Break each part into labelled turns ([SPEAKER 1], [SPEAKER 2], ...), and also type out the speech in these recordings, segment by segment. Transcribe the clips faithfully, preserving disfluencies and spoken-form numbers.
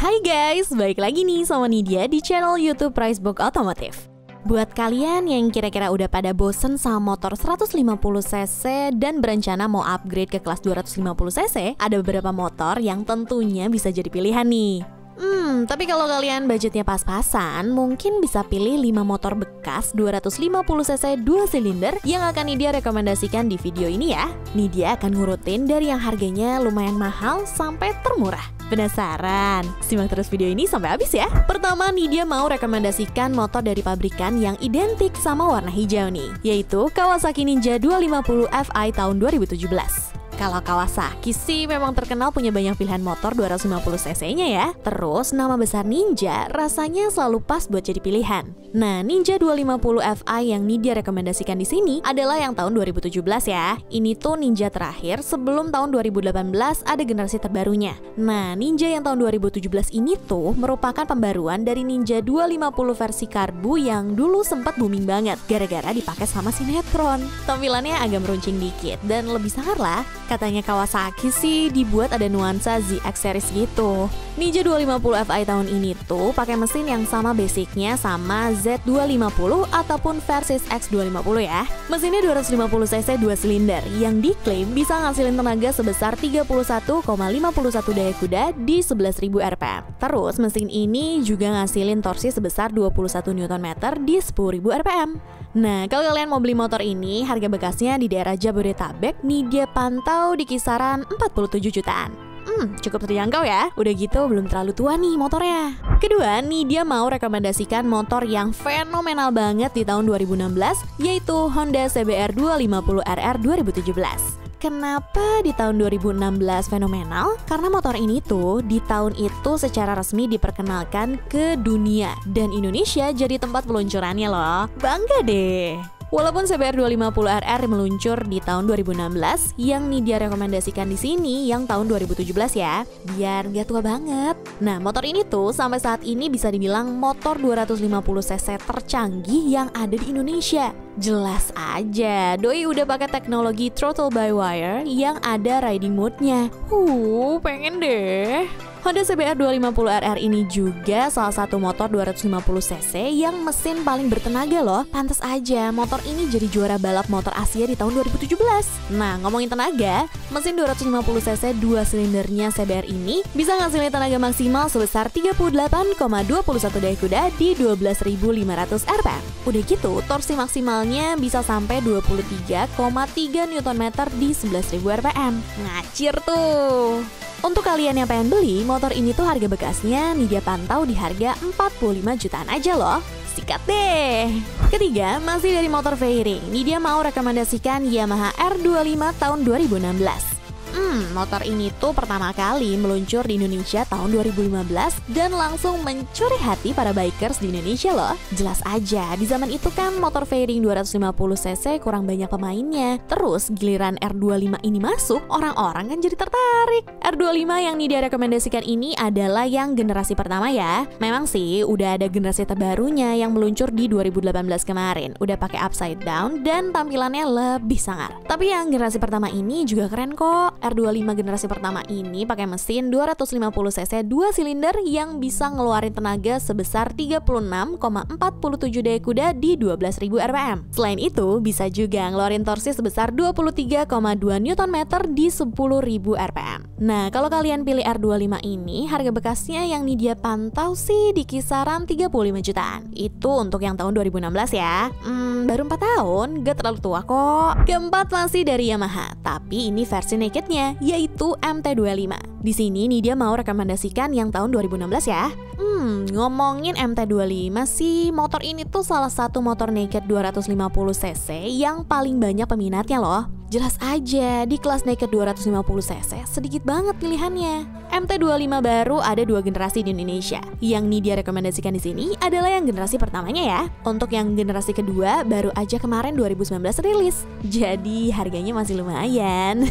[SPEAKER 1] Hai guys, balik lagi nih sama Nidia di channel YouTube Pricebook Otomotif. Buat kalian yang kira-kira udah pada bosen sama motor seratus lima puluh cc dan berencana mau upgrade ke kelas dua ratus lima puluh cc, ada beberapa motor yang tentunya bisa jadi pilihan nih. Hmm, tapi kalau kalian budgetnya pas-pasan, mungkin bisa pilih lima motor bekas dua ratus lima puluh cc dua silinder yang akan Nidia rekomendasikan di video ini ya. Nidia akan ngurutin dari yang harganya lumayan mahal sampai termurah. Penasaran? Simak terus video ini sampai habis ya. Pertama, Nidia mau rekomendasikan motor dari pabrikan yang identik sama warna hijau nih, yaitu Kawasaki Ninja dua lima nol F I tahun dua ribu tujuh belas. Kalau Kawasaki sih memang terkenal punya banyak pilihan motor dua ratus lima puluh cc-nya ya. Terus nama besar Ninja rasanya selalu pas buat jadi pilihan. Nah, Ninja dua lima nol F I yang Nidia rekomendasikan di sini adalah yang tahun dua ribu tujuh belas ya. Ini tuh Ninja terakhir sebelum tahun dua ribu delapan belas ada generasi terbarunya. Nah, Ninja yang tahun dua ribu tujuh belas ini tuh merupakan pembaruan dari Ninja dua lima nol versi karbu yang dulu sempat booming banget gara-gara dipakai sama sinetron. Tampilannya agak meruncing dikit dan lebih sangar lah. Katanya Kawasaki sih dibuat ada nuansa Z X series gitu. Ninja dua lima nol F I tahun ini tuh pakai mesin yang sama basicnya sama Z dua lima nol ataupun Versys X dua lima nol ya. Mesinnya dua ratus lima puluh cc dua silinder yang diklaim bisa ngasilin tenaga sebesar tiga puluh satu koma lima satu daya kuda di sebelas ribu R P M. Terus mesin ini juga ngasilin torsi sebesar dua puluh satu newton meter di sepuluh ribu R P M. Nah, kalau kalian mau beli motor ini, harga bekasnya di daerah Jabodetabek Nidia pantau di kisaran empat puluh tujuh jutaan. Hmm, cukup terjangkau ya. Udah gitu belum terlalu tua nih motornya. Kedua, Nidia mau rekomendasikan motor yang fenomenal banget di tahun dua ribu enam belas, yaitu Honda C B R dua lima nol R R dua ribu tujuh belas. Kenapa di tahun dua ribu enam belas fenomenal? Karena motor ini tuh di tahun itu secara resmi diperkenalkan ke dunia dan Indonesia jadi tempat peluncurannya loh. Bangga deh. Walaupun C B R dua lima nol R R meluncur di tahun dua ribu enam belas, yang Nidia rekomendasikan di sini yang tahun dua ribu tujuh belas ya, biar gak tua banget. Nah, motor ini tuh sampai saat ini bisa dibilang motor dua ratus lima puluh cc tercanggih yang ada di Indonesia. Jelas aja, doi udah pakai teknologi throttle by wire yang ada riding mode-nya. Huh, pengen deh. Honda C B R dua lima nol R R ini juga salah satu motor dua ratus lima puluh cc yang mesin paling bertenaga loh. Pantes aja motor ini jadi juara balap motor Asia di tahun dua ribu tujuh belas. Nah, ngomongin tenaga, mesin dua ratus lima puluh cc dua silindernya C B R ini bisa ngasilin tenaga maksimal sebesar tiga puluh delapan koma dua satu daya kuda di dua belas ribu lima ratus R P M. Udah gitu, torsi maksimalnya bisa sampai dua puluh tiga koma tiga newton meter di sebelas ribu R P M. Ngacir tuh. Untuk kalian yang pengen beli, motor ini tuh harga bekasnya Nidia pantau di harga empat puluh lima jutaan aja loh. Sikat deh. Ketiga, masih dari motor fairing, Nidia mau rekomendasikan Yamaha R dua puluh lima tahun dua ribu enam belas. Hmm, motor ini tuh pertama kali meluncur di Indonesia tahun dua ribu lima belas dan langsung mencuri hati para bikers di Indonesia loh. Jelas aja, di zaman itu kan motor fairing dua ratus lima puluh cc kurang banyak pemainnya. Terus giliran R dua puluh lima ini masuk, orang-orang kan jadi tertarik. R dua puluh lima yang Nidia rekomendasikan ini adalah yang generasi pertama ya. Memang sih udah ada generasi terbarunya yang meluncur di dua ribu delapan belas kemarin. Udah pakai upside down dan tampilannya lebih sangar. Tapi yang generasi pertama ini juga keren kok. R dua puluh lima generasi pertama ini pakai mesin dua ratus lima puluh cc dua silinder yang bisa ngeluarin tenaga sebesar tiga puluh enam koma empat tujuh daya kuda di dua belas ribu R P M. Selain itu, bisa juga ngeluarin torsi sebesar dua puluh tiga koma dua newton meter di sepuluh ribu R P M. Nah, kalau kalian pilih R dua puluh lima ini, harga bekasnya yang Nidia pantau sih di kisaran tiga puluh lima jutaan. Itu untuk yang tahun dua ribu enam belas ya. Hmm, baru empat tahun, gak terlalu tua kok. Keempat masih dari Yamaha, tapi ini versi nakednya, yaitu M T dua puluh lima. Di sini Nidia mau rekomendasikan yang tahun dua ribu enam belas ya. Hmm, ngomongin M T dua puluh lima sih, motor ini tuh salah satu motor naked dua ratus lima puluh cc yang paling banyak peminatnya loh. Jelas aja, di kelas naked dua ratus lima puluh cc sedikit banget pilihannya. M T dua puluh lima baru ada dua generasi di Indonesia. Yang Nidia rekomendasikan di sini adalah yang generasi pertamanya ya. Untuk yang generasi kedua baru aja kemarin dua ribu sembilan belas rilis. Jadi harganya masih lumayan.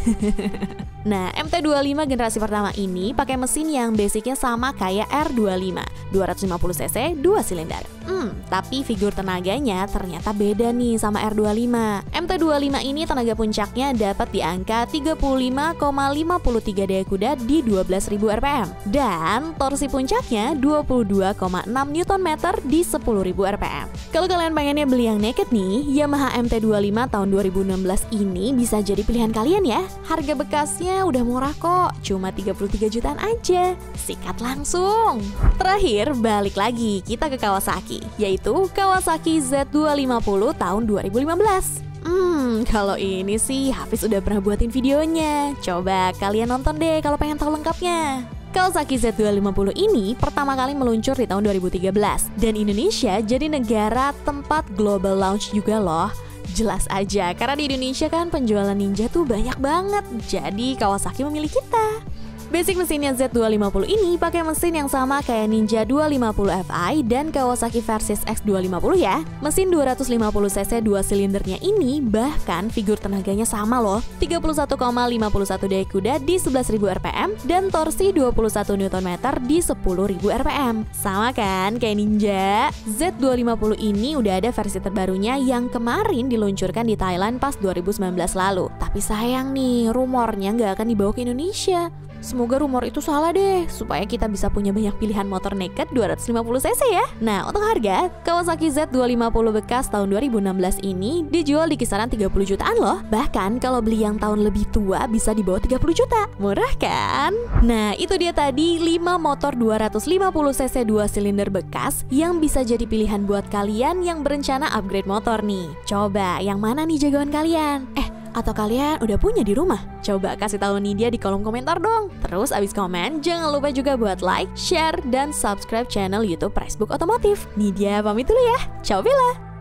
[SPEAKER 1] Nah, M T dua puluh lima generasi pertama ini pakai mesin yang basicnya sama kayak R dua puluh lima, dua ratus lima puluh cc dua silinder. Hmm, tapi figur tenaganya ternyata beda nih sama R dua puluh lima. M T dua puluh lima ini tenaga puncak puncaknya dapat di angka tiga puluh lima koma lima tiga daya kuda di dua belas ribu R P M. Dan torsi puncaknya dua puluh dua koma enam newton meter di sepuluh ribu R P M. Kalau kalian pengennya beli yang naked nih, Yamaha M T dua puluh lima tahun dua ribu enam belas ini bisa jadi pilihan kalian ya. Harga bekasnya udah murah kok, cuma tiga puluh tiga jutaan aja. Sikat langsung. Terakhir, balik lagi kita ke Kawasaki, yaitu Kawasaki Z dua lima nol tahun dua ribu lima belas. Hmm, kalau ini sih Hafiz udah pernah buatin videonya. Coba kalian nonton deh kalau pengen tahu lengkapnya. Kawasaki Z dua lima nol ini pertama kali meluncur di tahun dua ribu tiga belas. Dan Indonesia jadi negara tempat global launch juga loh. Jelas aja, karena di Indonesia kan penjualan Ninja tuh banyak banget. Jadi Kawasaki memilih kita. Basic mesinnya Z dua lima nol ini pakai mesin yang sama kayak Ninja dua lima nol F I dan Kawasaki Versys X dua lima nol ya. Mesin dua ratus lima puluh cc dua silindernya ini bahkan figur tenaganya sama loh. tiga puluh satu koma lima satu daya kuda di sebelas ribu R P M dan torsi dua puluh satu newton meter di sepuluh ribu R P M. Sama kan kayak Ninja? Z dua lima nol ini udah ada versi terbarunya yang kemarin diluncurkan di Thailand pas dua ribu sembilan belas lalu. Tapi sayang nih, rumornya nggak akan dibawa ke Indonesia. Semoga rumor itu salah deh, supaya kita bisa punya banyak pilihan motor naked dua ratus lima puluh cc ya. Nah, untuk harga, Kawasaki Z dua lima nol bekas tahun dua ribu enam belas ini dijual di kisaran tiga puluh jutaan loh. Bahkan kalau beli yang tahun lebih tua bisa di bawah tiga puluh juta. Murah kan? Nah, itu dia tadi lima motor dua ratus lima puluh cc dua silinder bekas yang bisa jadi pilihan buat kalian yang berencana upgrade motor nih. Coba, yang mana nih jagoan kalian? Eh, atau kalian udah punya di rumah? Coba kasih tahu Nidia di kolom komentar dong. Terus abis komen, jangan lupa juga buat like, share, dan subscribe channel YouTube Pricebook Otomotif. Nidia pamit dulu ya. Ciao Bella!